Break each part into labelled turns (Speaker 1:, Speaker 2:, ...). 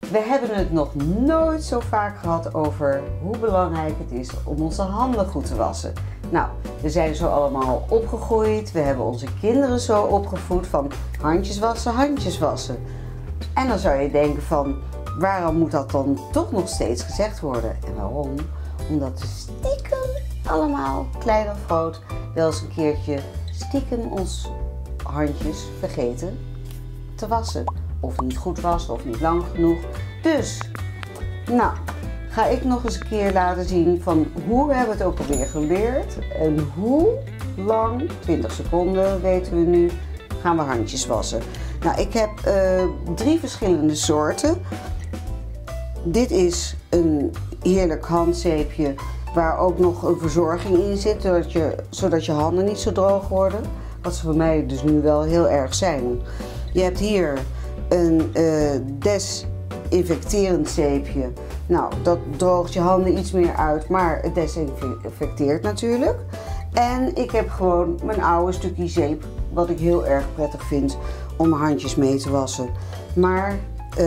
Speaker 1: We hebben het nog nooit zo vaak gehad over hoe belangrijk het is om onze handen goed te wassen. Nou, we zijn zo allemaal opgegroeid, we hebben onze kinderen zo opgevoed van handjes wassen, handjes wassen. En dan zou je denken van, waarom moet dat dan toch nog steeds gezegd worden? En waarom? Omdat we stiekem allemaal, klein of groot, wel eens een keertje stiekem ons handjes vergeten te wassen. Of niet goed wassen of niet lang genoeg. Dus, nou, ga ik nog eens een keer laten zien van hoe we hebben het ook alweer geleerd. En hoe lang, 20 seconden weten we nu, gaan we handjes wassen. Nou, ik heb 3 verschillende soorten. Dit is een heerlijk handzeepje waar ook nog een verzorging in zit, zodat je handen niet zo droog worden. Wat ze voor mij dus nu wel heel erg zijn. Je hebt hier een desinfecterend zeepje. Nou, dat droogt je handen iets meer uit, maar het desinfecteert natuurlijk. En ik heb gewoon mijn oude stukje zeep, wat ik heel erg prettig vind om mijn handjes mee te wassen. Maar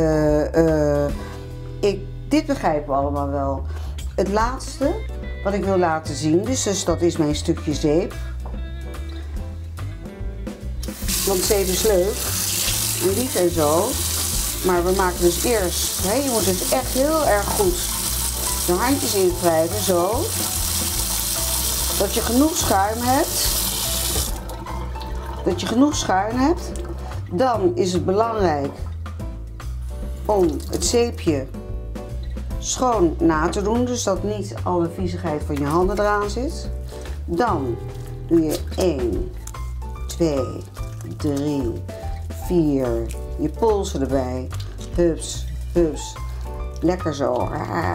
Speaker 1: dit begrijpen we allemaal wel. Het laatste wat ik wil laten zien, dus dat is mijn stukje zeep. Want zeep is leuk en lief en zo. Maar we maken dus eerst, je moet dus echt heel erg goed de handjes invrijven, zo. Dat je genoeg schuim hebt. Dat je genoeg schuim hebt. Dan is het belangrijk om het zeepje schoon na te doen, dus dat niet alle viezigheid van je handen eraan zit. Dan doe je 1, 2, 3, 4, je polsen erbij. Hups, hups. Lekker zo.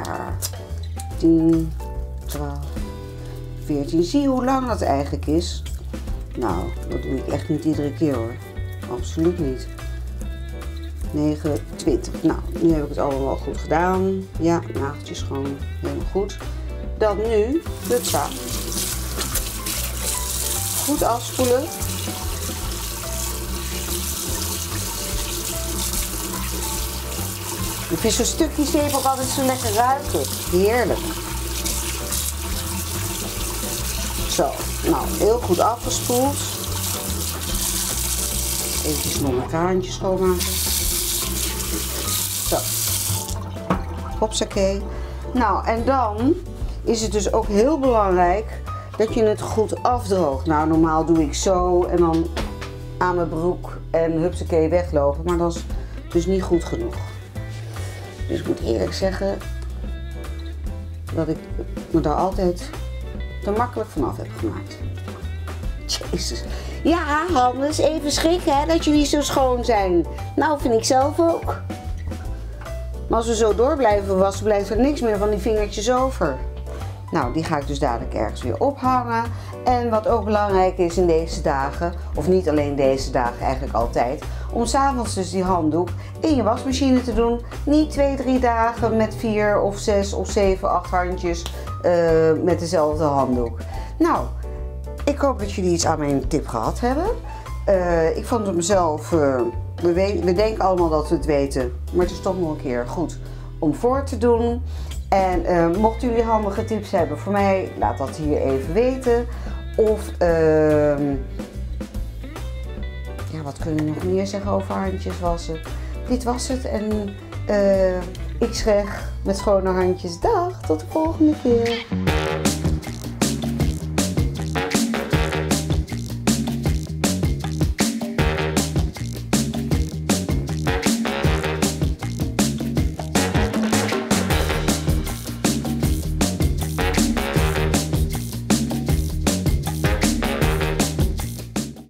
Speaker 1: 10, 12, 14. Zie je hoe lang dat eigenlijk is? Nou, dat doe ik echt niet iedere keer hoor. Absoluut niet. 9, 20. Nou, nu heb ik het allemaal goed gedaan. Ja, nageltjes gewoon helemaal goed. Dan nu, hupsa. Goed afspoelen. Ik vind zo'n stukje zeep ook altijd zo lekker ruiken. Heerlijk. Zo, nou, heel goed afgespoeld. Even nog mijn kraantjes schoonmaken. Zo. Hopsakee. Nou, en dan is het dus ook heel belangrijk dat je het goed afdroogt. Nou, normaal doe ik zo en dan aan mijn broek en hupsakee weglopen. Maar dat is dus niet goed genoeg. Dus ik moet eerlijk zeggen dat ik me daar altijd te makkelijk vanaf heb gemaakt. Jezus. Ja, Hannes, even schrikken hè, dat jullie zo schoon zijn. Nou, vind ik zelf ook. Maar als we zo door blijven wassen, blijft er niks meer van die vingertjes over. Nou, die ga ik dus dadelijk ergens weer ophangen. En wat ook belangrijk is in deze dagen, of niet alleen deze dagen, eigenlijk altijd, om 's avonds dus die handdoek in je wasmachine te doen. Niet 2, 3 dagen met 4 of 6 of 7, 8 handjes met dezelfde handdoek. Nou, ik hoop dat jullie iets aan mijn tip gehad hebben. Ik vond het mezelf, we denken allemaal dat we het weten, maar het is toch nog een keer goed om voor te doen. En mochten jullie handige tips hebben voor mij, laat dat hier even weten. Of, ja, wat kunnen we nog meer zeggen over handjes wassen? Dit was het en ik zeg met schone handjes dag, tot de volgende keer.